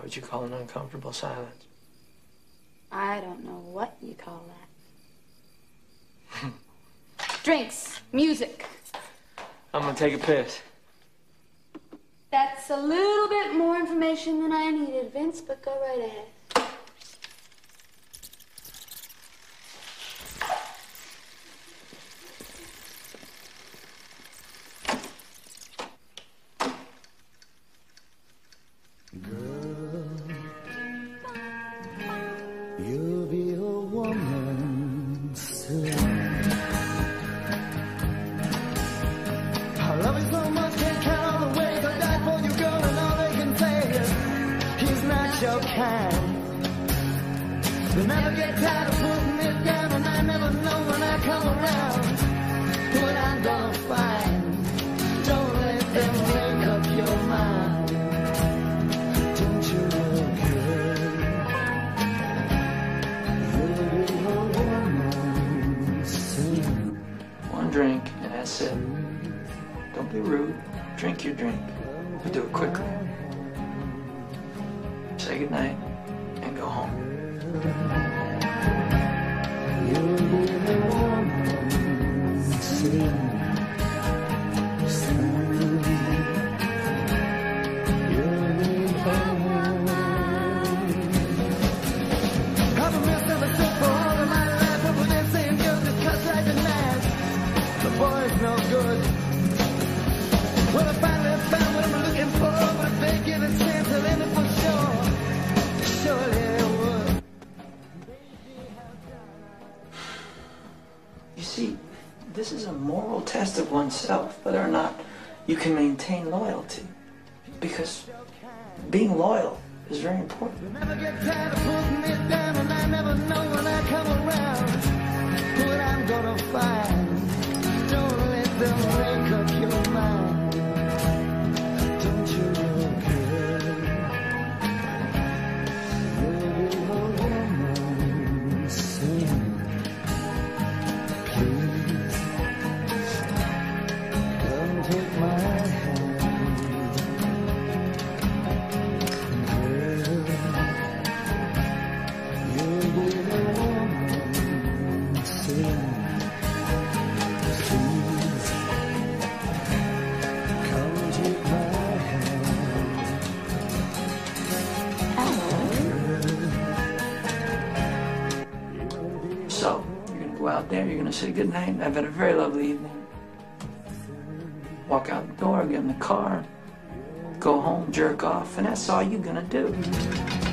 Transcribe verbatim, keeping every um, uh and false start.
what you call an uncomfortable silence? I don't know what you call that. Drinks, music. I'm gonna take a piss. That's a little bit more information than I needed, Vince, but go right ahead. You'll be a woman soon. I love you so much, can't count all the ways I died for you, girl, and all they can say is he's not your kind. They never get tired of putting it down, and I never know when I come around what I'm gonna find. Don't let them wake up your mind. Don't you look good? One drink, and that's it. Don't be rude. Drink your drink, but do it quickly. Say goodnight, and go home. You'll be the woman soon. Boy's no good. Well, I finally found what I'm looking for, but if they give a chance, I'll end it for sure. Surely it would. You see, this is a moral test of oneself, whether or not you can maintain loyalty. Because being loyal is very important. You never get tired of putting it down, and I never know when I come around what I'm gonna find. Don't let them wake up your mind. Don't you look good? You'll be a woman soon. Please, come take my hand. Girl, you'll be a woman soon. So, you're gonna go out there, you're gonna say goodnight, I've had a very lovely evening. Walk out the door, get in the car, go home, jerk off, and that's all you're gonna do.